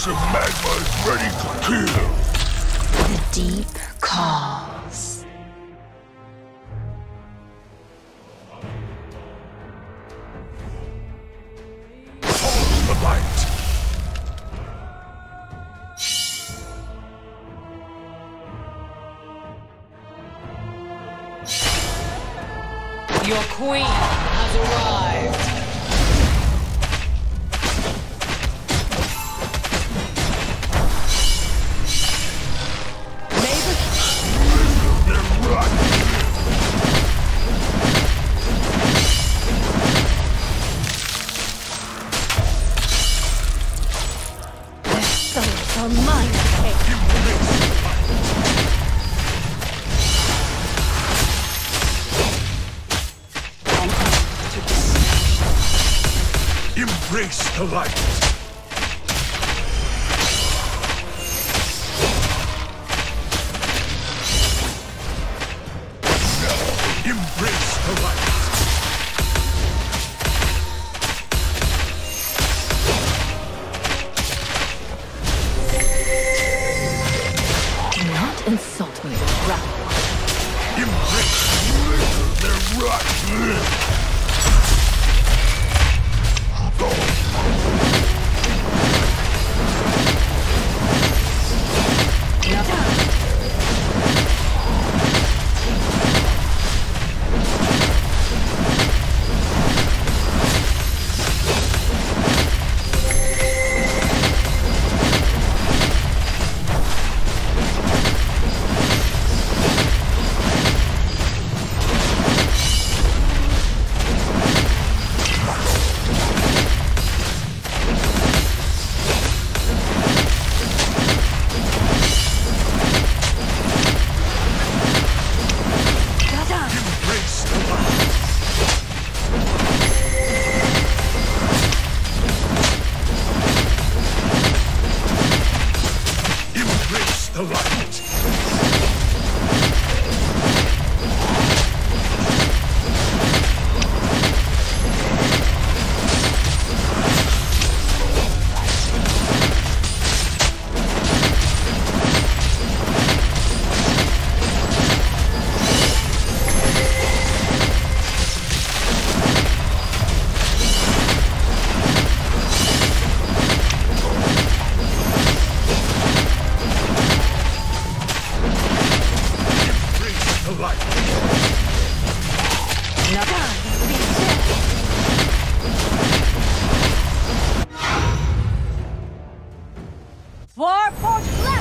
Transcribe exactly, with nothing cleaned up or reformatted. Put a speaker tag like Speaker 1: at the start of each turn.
Speaker 1: explosive magma is ready to kill.
Speaker 2: The deep calls.
Speaker 1: Follow the light.
Speaker 3: Your queen has arrived.
Speaker 2: Souls are mine to take.
Speaker 1: Embrace the light. Now, embrace the light.
Speaker 2: Do not insult me, Ralph.
Speaker 1: Embrace their rot. The light.
Speaker 2: Four, four,